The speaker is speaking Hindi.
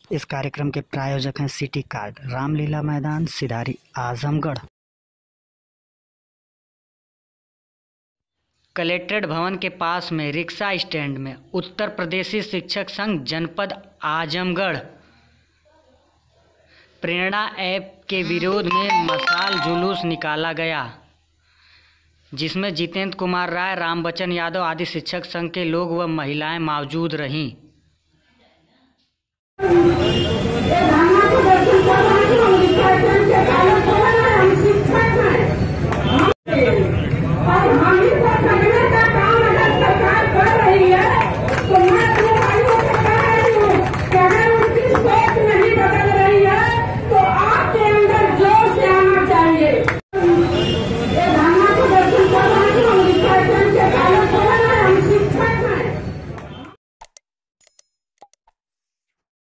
इस कार्यक्रम के प्रायोजक हैं सिटी कार्ड, रामलीला मैदान, सिधारी, आजमगढ़। कलेक्ट्रेट भवन के पास में रिक्शा स्टैंड में उत्तर प्रदेशी शिक्षक संघ जनपद आजमगढ़ प्रेरणा ऐप के विरोध में मशाल जुलूस निकाला गया, जिसमें जितेंद्र कुमार राय, रामबचन यादव आदि शिक्षक संघ के लोग व महिलाएं मौजूद रहीं।